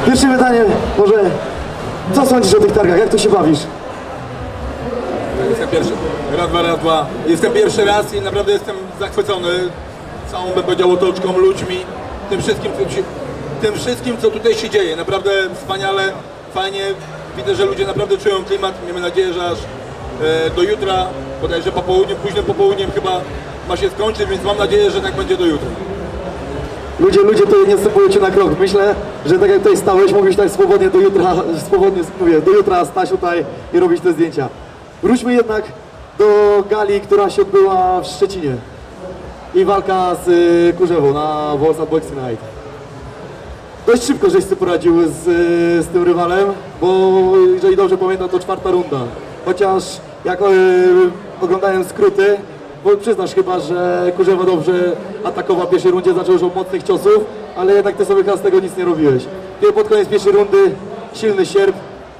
Pierwsze pytanie, może co sądzisz o tych targach, jak tu się bawisz? Jestem pierwszy, raz, dwa. Jestem pierwszy raz i naprawdę jestem zachwycony całą, bym powiedział, otoczką, ludźmi, tym wszystkim, co tutaj się dzieje. Naprawdę wspaniale, fajnie. Widzę, że ludzie naprawdę czują klimat. Miejmy nadzieję, że aż do jutra, bodajże po południu, późnym popołudniem chyba ma się skończyć, więc mam nadzieję, że tak będzie do jutra. Ludzie tutaj nie wstępują cię na krok. Myślę, że tak jak tutaj stałeś, mógłbyś tak swobodnie do jutra stać tutaj i robić te zdjęcia. Wróćmy jednak do gali, która się odbyła w Szczecinie i walka z Kurzewą na Warsaw Boxing Night. Dość szybko żeś sobie poradził z tym rywalem, bo jeżeli dobrze pamiętam, to 4. runda. Chociaż jak oglądałem skróty, bo przyznasz chyba, że Kurzewa dobrze atakował w pierwszej rundzie, zaczął już od mocnych ciosów, ale jednak ty sobie chyba z tego nic nie robiłeś. Kiedy pod koniec pierwszej rundy silny sierp.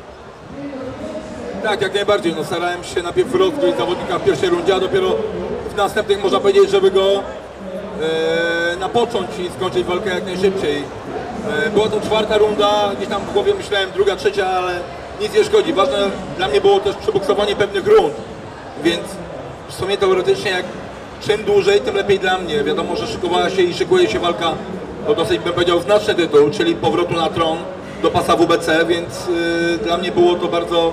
Tak, jak najbardziej. No, starałem się najpierw rozgryźć zawodnika w pierwszej rundzie, a dopiero w następnych można powiedzieć, żeby go napocząć i skończyć walkę jak najszybciej. Była to 4. runda, gdzieś tam w głowie myślałem 2., 3., ale nic nie szkodzi. Ważne dla mnie było też przeboksowanie pewnych rund, więc w sumie teoretycznie jak czym dłużej, tym lepiej dla mnie. Wiadomo, że szykowała się i szykuje się walka o dosyć, bym powiedział, znaczny tytuł, czyli powrotu na tron do pasa WBC, więc dla mnie było to bardzo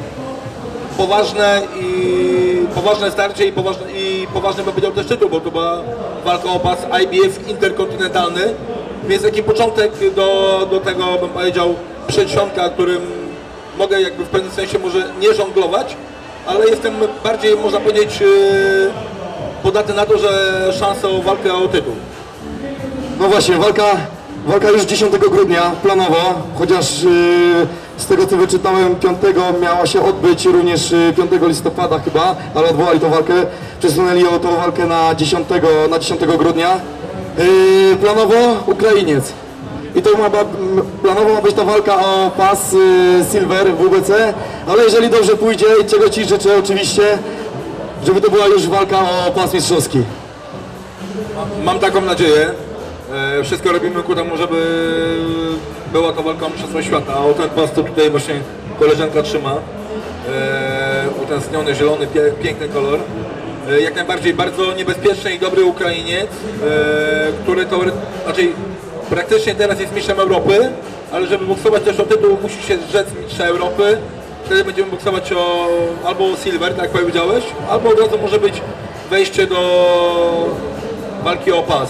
poważne starcie i poważny, bym powiedział, też tytuł, bo to była walka o pas IBF interkontynentalny, więc taki początek do tego, bym powiedział, przedsionka, którym mogę jakby w pewnym sensie może nie żonglować, ale jestem bardziej, można powiedzieć, podatny na to, że szansa o walkę o tytuł. No właśnie, walka już 10 grudnia planowa, chociaż z tego co wyczytałem 5 miała się odbyć również 5 listopada chyba, ale odwołali tą walkę, przesunęli tą walkę na 10 grudnia. Planowo Ukrainiec. I to planowo ma być ta walka o pas Silver w WBC, ale jeżeli dobrze pójdzie, i czego Ci życzę oczywiście, żeby to była już walka o pas mistrzowski. Mam taką nadzieję. Wszystko robimy ku temu, żeby była to walka o mistrzostwo świata. O ten pas, co tutaj właśnie koleżanka trzyma. Utęskniony, zielony, piękny kolor. Jak najbardziej bardzo niebezpieczny i dobry Ukrainiec, który to raczej praktycznie teraz jest mistrzem Europy, ale żeby boksować też o tytuł, musi się zrzec mistrza Europy. Wtedy będziemy boksować albo o silver, tak jak powiedziałeś, albo od razu może być wejście do walki o pas.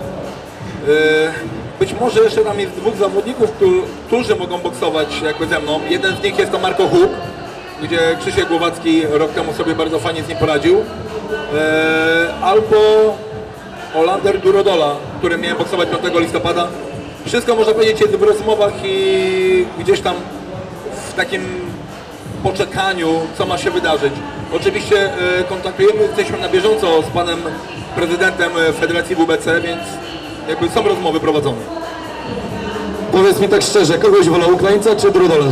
Być może jeszcze tam jest 2 zawodników, którzy mogą boksować jakby ze mną. Jeden z nich jest to Marco Huk, gdzie Krzysiek Głowacki rok temu sobie bardzo fajnie z nim poradził. Albo Olander Durodola, którym miałem boksować 5 listopada. Wszystko można powiedzieć jest w rozmowach i gdzieś tam w takim poczekaniu, co ma się wydarzyć. Oczywiście kontaktujemy, jesteśmy na bieżąco z panem prezydentem Federacji WBC, więc jakby są rozmowy prowadzone. Powiedz mi tak szczerze, kogoś wolał Ukraińca czy Durodolę?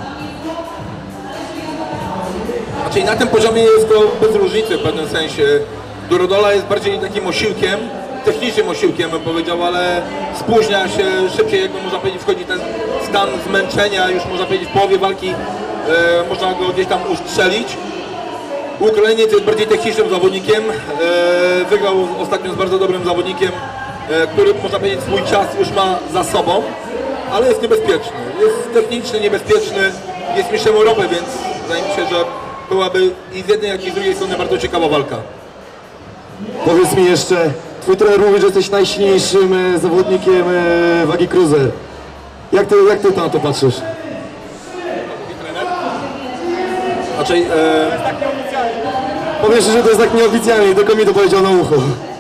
Znaczy na tym poziomie jest to bez różnicy w pewnym sensie. Durodola jest bardziej takim osiłkiem, technicznym osiłkiem bym powiedział, ale spóźnia się szybciej, jakby można powiedzieć, wchodzi ten stan zmęczenia, już można powiedzieć w połowie walki można go gdzieś tam ustrzelić. Ukrainiec jest bardziej technicznym zawodnikiem, wygrał ostatnio z bardzo dobrym zawodnikiem, który można powiedzieć swój czas już ma za sobą, ale jest niebezpieczny, jest techniczny, niebezpieczny, jest mistrzem Europy, więc wydaje mi się, że byłaby i z jednej, jak i z drugiej strony bardzo ciekawa walka. Powiedz mi jeszcze, twój trener mówi, że jesteś najsilniejszym zawodnikiem wagi cruiser. Jak ty na to patrzysz? Raczej, Powiesz, że to jest tak nieoficjalnie, tylko mi to powiedział na ucho.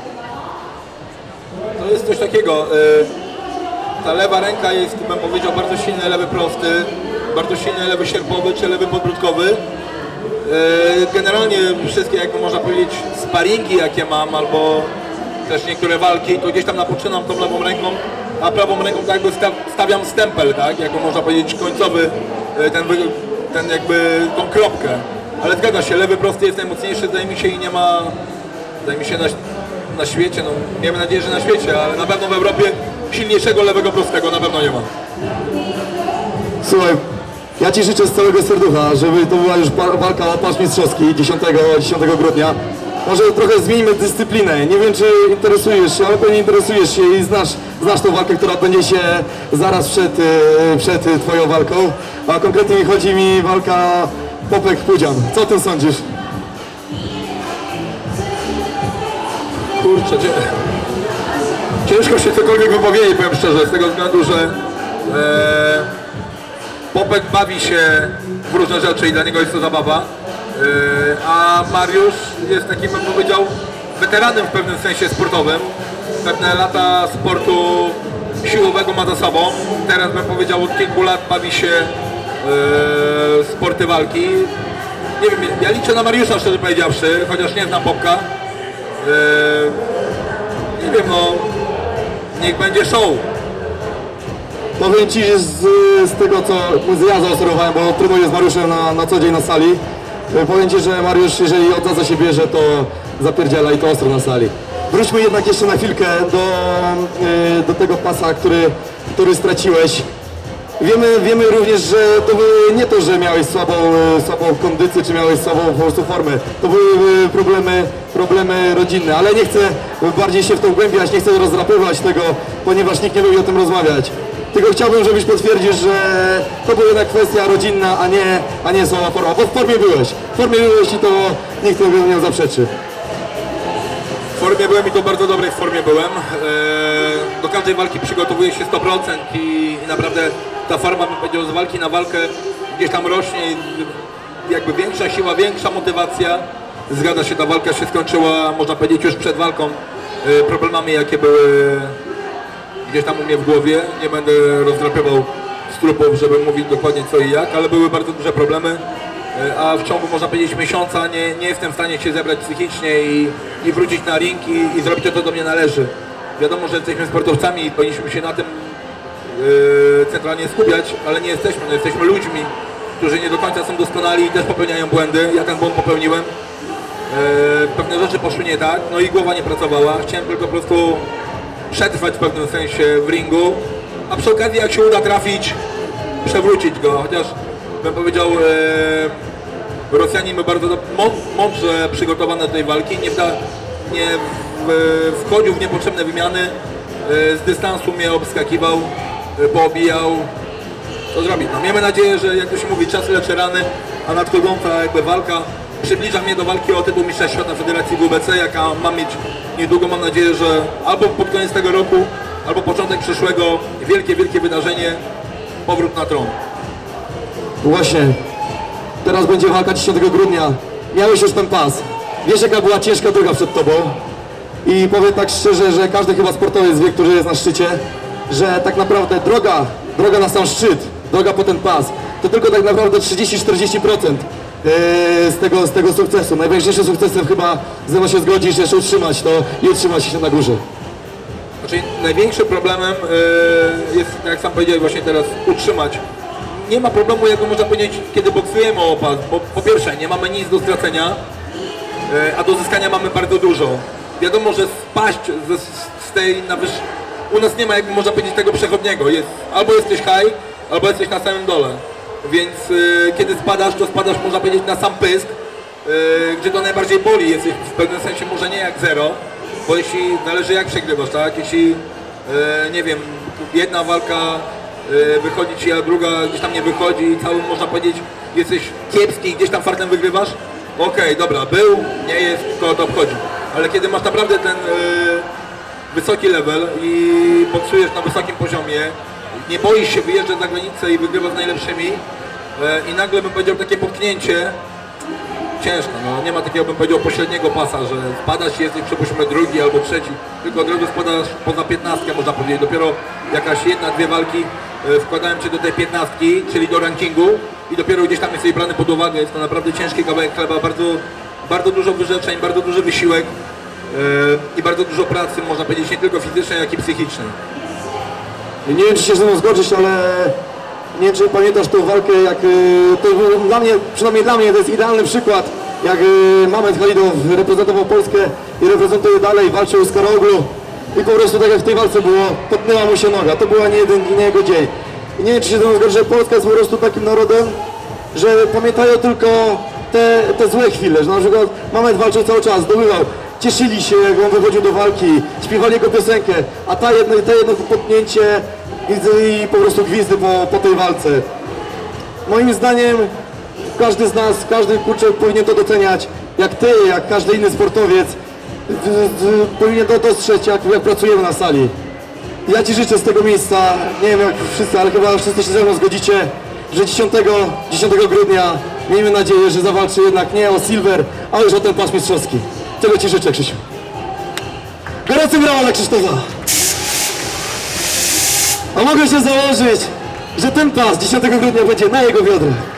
to jest coś takiego, ta lewa ręka jest, bym powiedział, bardzo silny lewy prosty, bardzo silny lewy sierpowy czy lewy podbródkowy. Generalnie wszystkie, jakby można powiedzieć, sparingi jakie mam, albo też niektóre walki, to gdzieś tam napoczynam tą lewą ręką, a prawą ręką tak jakby stawiam stempel, tak, jako można powiedzieć końcowy, ten jakby tą kropkę. Ale zgadza się, lewy prosty jest najmocniejszy, zdaje mi się, i nie ma, zdaje mi się, na świecie, no miejmy nadzieję, że na świecie, ale na pewno w Europie silniejszego lewego prostego, na pewno nie ma. Słuchaj, ja Ci życzę z całego serducha, żeby to była już walka o pas mistrzowski 10 grudnia. Może trochę zmieńmy dyscyplinę. Nie wiem, czy interesujesz się, ale pewnie interesujesz się i znasz tą walkę, która odbędzie się zaraz przed Twoją walką. A konkretnie chodzi mi walka Popek-Pudzian. Co o tym sądzisz? Kurczę, ciężko się cokolwiek wypowiedzieć, powiem szczerze, z tego względu, że Popek bawi się w różne rzeczy i dla niego jest to zabawa, a Mariusz jest takim, bym powiedział, weteranem w pewnym sensie sportowym. Pewne lata sportu siłowego ma za sobą. Teraz bym powiedział, od kilku lat bawi się sporty walki. Nie wiem, ja liczę na Mariusza, szczerze powiedziawszy, chociaż nie znam Popka. Nie wiem, no, niech będzie show. Powiem Ci, że z tego, co ja zaobserwowałem, bo trenuję z Mariuszem na co dzień na sali, powiem Ci, że Mariusz, jeżeli odda się bierze, to zapierdziela i to ostro na sali. Wróćmy jednak jeszcze na chwilkę do tego pasa, który straciłeś. Wiemy również, że to były nie to, że miałeś słabą kondycję, czy miałeś słabą po prostu formę. To były problemy rodzinne, ale nie chcę bardziej się w to wgłębiać, nie chcę rozdrapywać tego, ponieważ nikt nie lubi o tym rozmawiać. Tylko chciałbym, żebyś potwierdził, że to była jednak kwestia rodzinna, a nie słaba forma. Bo w formie byłeś i to nikt tego nie zaprzeczy. W formie byłem i to bardzo dobrej formie byłem. Do każdej walki przygotowuję się 100% i naprawdę ta forma, bym powiedział, z walki na walkę gdzieś tam rośnie. Jakby większa siła, większa motywacja. Zgadza się, ta walka się skończyła, można powiedzieć, już przed walką problemami, jakie były gdzieś tam u mnie w głowie. Nie będę rozdrapywał strupów, żeby mówić dokładnie co i jak, ale były bardzo duże problemy. A w ciągu, można powiedzieć, miesiąca nie jestem w stanie się zebrać psychicznie i wrócić na ring i zrobić to, co do mnie należy. Wiadomo, że jesteśmy sportowcami i powinniśmy się na tym centralnie skupiać, ale nie jesteśmy. No, jesteśmy ludźmi, którzy nie do końca są doskonali i też popełniają błędy. Ja ten błąd popełniłem. Pewne rzeczy poszły nie tak, no i głowa nie pracowała. Chciałem tylko po prostu przetrwać w pewnym sensie w ringu, a przy okazji, jak się uda trafić, przewrócić go, chociaż bym powiedział, Rosjanin był bardzo mądrze przygotowany do tej walki, nie wchodził w niepotrzebne wymiany, z dystansu mnie obskakiwał, poobijał. Co zrobić? No, miejmy nadzieję, że jak to się mówi, czas leczy rany, a nadchodząca jakby walka przybliża mnie do walki o tytuł mistrza świata Federacji WBC, jaka ma mieć niedługo. Mam nadzieję, że albo pod koniec tego roku, albo początek przyszłego, wielkie wydarzenie, powrót na tron. Właśnie, teraz będzie walka 10 grudnia. Miałeś już ten pas. Wiesz, jaka była ciężka droga przed Tobą. I powiem tak szczerze, że każdy chyba sportowiec wie, który jest na szczycie, że tak naprawdę droga na sam szczyt, droga po ten pas, to tylko tak naprawdę 30-40% z tego sukcesu. Najważniejszym sukcesem chyba, ze mną się zgodzisz, jeszcze utrzymać to i utrzymać się na górze. Znaczy, największym problemem jest, jak sam powiedziałem właśnie teraz, utrzymać. Nie ma problemu, jak można powiedzieć, kiedy boksujemy o pas, bo po pierwsze nie mamy nic do stracenia, a do zyskania mamy bardzo dużo. Wiadomo, że spaść z tej na wyższej, u nas nie ma, jakby można powiedzieć, tego przechodniego. Albo jesteś high, albo jesteś na samym dole. Więc kiedy spadasz, to spadasz, można powiedzieć, na sam pysk, gdzie to najbardziej boli. Jesteś w pewnym sensie może nie jak zero, bo jeśli zależy jak przegrywasz, tak? Jeśli, nie wiem, jedna walka wychodzi ci, a druga gdzieś tam nie wychodzi i całym, można powiedzieć, jesteś kiepski i gdzieś tam fartem wygrywasz, okej, dobra, był, nie jest, kogo to obchodzi. Ale kiedy masz naprawdę ten wysoki level i boksujesz na wysokim poziomie, nie boisz się wyjeżdżać za granicę i wygrywasz z najlepszymi i nagle, bym powiedział, takie potknięcie, ciężko, no nie ma takiego, bym powiedział, pośredniego pasa, że spadasz i jesteś, przypuśćmy, drugi albo trzeci, tylko od razu spadasz poza 15, można powiedzieć. Dopiero jakaś jedna, dwie walki wkładałem cię do tej 15, czyli do rankingu i dopiero gdzieś tam jesteś brany pod uwagę. Jest to naprawdę ciężki kawałek chleba, bardzo dużo wyrzeczeń, bardzo duży wysiłek i bardzo dużo pracy, można powiedzieć, nie tylko fizycznej, jak i psychicznej. Nie wiem, czy się ze mną zgodzisz, ale nie wiem, czy pamiętasz tą walkę, jak to był dla mnie, przynajmniej dla mnie, to jest idealny przykład, jak Mamet Halidow reprezentował Polskę i reprezentuje dalej, walczył z Karoglu i po prostu tak jak w tej walce było, potnęła mu się noga. To była nie jego dzień. I nie wiem, czy się to zgodzi, że Polska jest po prostu takim narodem, że pamiętają tylko te złe chwile, że na przykład Mamet walczył cały czas, zdobywał, cieszyli się, jak on wychodził do walki, śpiewali jego piosenkę, a te jedno potnięcie i po prostu gwizdy po tej walce. Moim zdaniem każdy z nas, każdy kurczę powinien to doceniać, jak ty, jak każdy inny sportowiec powinien to dostrzec, jak pracujemy na sali. Ja ci życzę z tego miejsca, nie wiem jak wszyscy, ale chyba wszyscy się ze mną zgodzicie, że 10 grudnia miejmy nadzieję, że zawalczy jednak nie o silver, a już o ten pas mistrzowski. Tego ci życzę, Krzysiu. Gorący brawa dla Krzysztofa. A mogę się założyć, że ten pas 10 grudnia będzie na jego biodrach.